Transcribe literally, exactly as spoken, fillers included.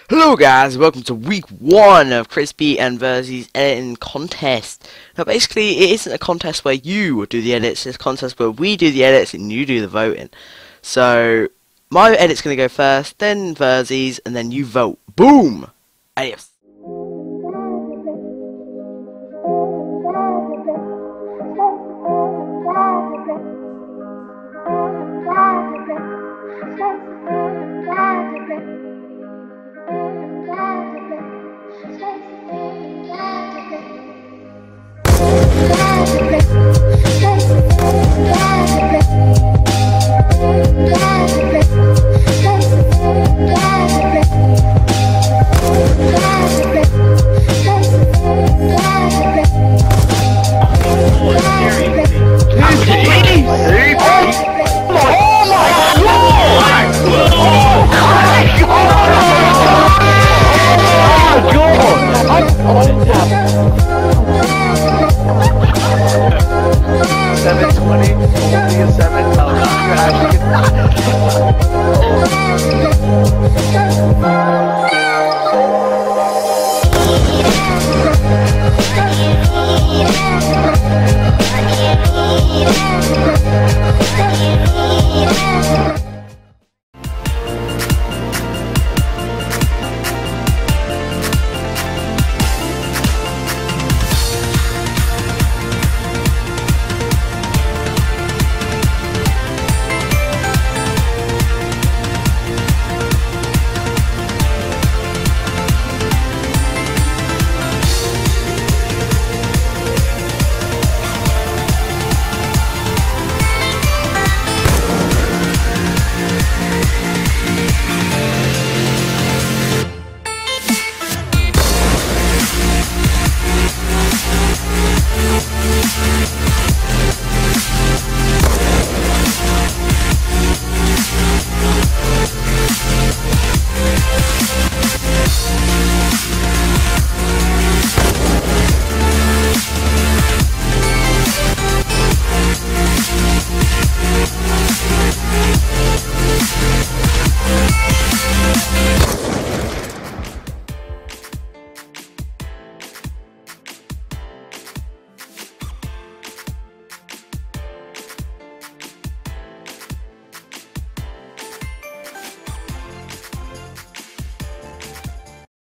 Hello guys, welcome to week one of Crispy and Verzi's editing contest. Now basically it isn't a contest where you do the edits, it's a contest where we do the edits and you do the voting. So my edit's going to go first, then Verzi's, and then you vote. Boom! Adios. seven twenty, only a seven, oh, Thank you.